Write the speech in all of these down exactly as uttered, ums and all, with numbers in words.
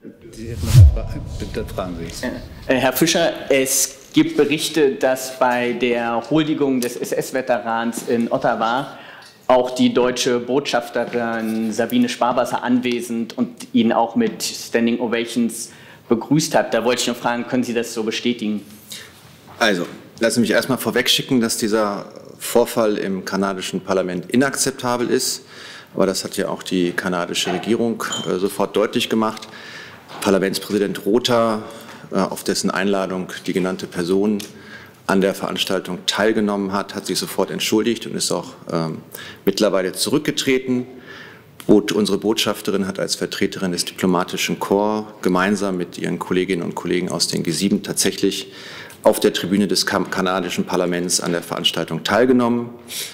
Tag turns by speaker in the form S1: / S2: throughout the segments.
S1: Bitte fragen Sie.
S2: Herr Fischer, es gibt Berichte, dass bei der Huldigung des S S-Veterans in Ottawa auch die deutsche Botschafterin Sabine Sparwasser anwesend und ihn auch mit Standing Ovations begrüßt hat. Da wollte ich nur fragen, können Sie das so bestätigen?
S3: Also, lassen Sie mich erstmal vorwegschicken, dass dieser Vorfall im kanadischen Parlament inakzeptabel ist. Aber das hat ja auch die kanadische Regierung äh, sofort deutlich gemacht. Parlamentspräsident Rota, äh, auf dessen Einladung die genannte Person an der Veranstaltung teilgenommen hat, hat sich sofort entschuldigt und ist auch ähm, mittlerweile zurückgetreten. Und unsere Botschafterin hat als Vertreterin des diplomatischen Korps gemeinsam mit ihren Kolleginnen und Kollegen aus den G sieben tatsächlich auf der Tribüne des kanadischen Parlaments an der Veranstaltung teilgenommen.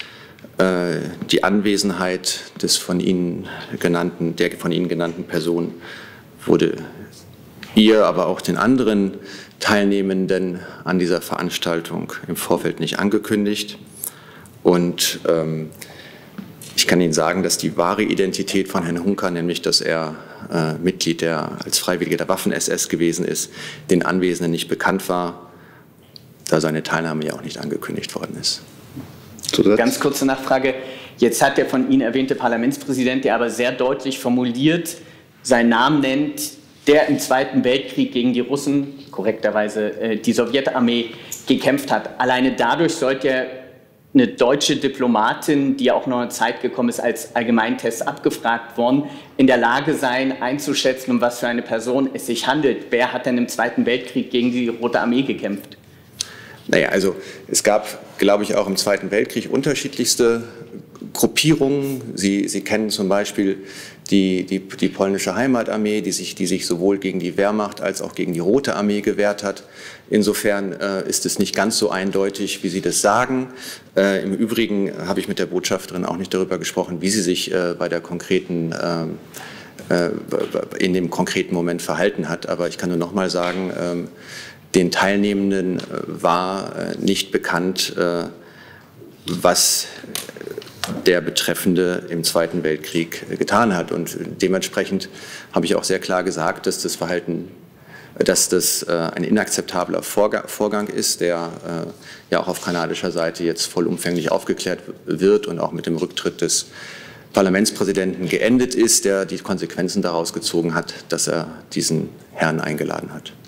S3: Äh, die Anwesenheit des von Ihnen genannten, der von Ihnen genannten Person wurde ihr, aber auch den anderen Teilnehmenden an dieser Veranstaltung im Vorfeld nicht angekündigt. Und ähm, ich kann Ihnen sagen, dass die wahre Identität von Herrn Hunka, nämlich dass er äh, Mitglied der als Freiwilliger der Waffen-S S gewesen ist, den Anwesenden nicht bekannt war, da seine Teilnahme ja auch nicht angekündigt worden ist.
S2: Zusatz? Ganz kurze Nachfrage. Jetzt hat der von Ihnen erwähnte Parlamentspräsident, der aber sehr deutlich formuliert seinen Namen nennt, der im Zweiten Weltkrieg gegen die Russen, korrekterweise äh, die Sowjetarmee, gekämpft hat. Alleine dadurch sollte ja eine deutsche Diplomatin, die ja auch noch eine Zeit gekommen ist, als Allgemeintest abgefragt worden, in der Lage sein, einzuschätzen, um was für eine Person es sich handelt. Wer hat denn im Zweiten Weltkrieg gegen die Rote Armee gekämpft?
S3: Naja, also es gab, glaube ich, auch im Zweiten Weltkrieg unterschiedlichste Gruppierungen. Sie, Sie kennen zum Beispiel die, die, die polnische Heimatarmee, die sich, die sich sowohl gegen die Wehrmacht als auch gegen die Rote Armee gewehrt hat. Insofern äh, ist es nicht ganz so eindeutig, wie Sie das sagen. Äh, Im Übrigen habe ich mit der Botschafterin auch nicht darüber gesprochen, wie sie sich äh, bei der konkreten, äh, in dem konkreten Moment verhalten hat. Aber ich kann nur noch mal sagen, äh, den Teilnehmenden äh, war äh, nicht bekannt, äh, was der Betreffende im Zweiten Weltkrieg getan hat. Und dementsprechend habe ich auch sehr klar gesagt, dass das Verhalten, dass das äh, ein inakzeptabler Vorgang ist, der äh, ja auch auf kanadischer Seite jetzt vollumfänglich aufgeklärt wird und auch mit dem Rücktritt des Parlamentspräsidenten geendet ist, der die Konsequenzen daraus gezogen hat, dass er diesen Herrn eingeladen hat.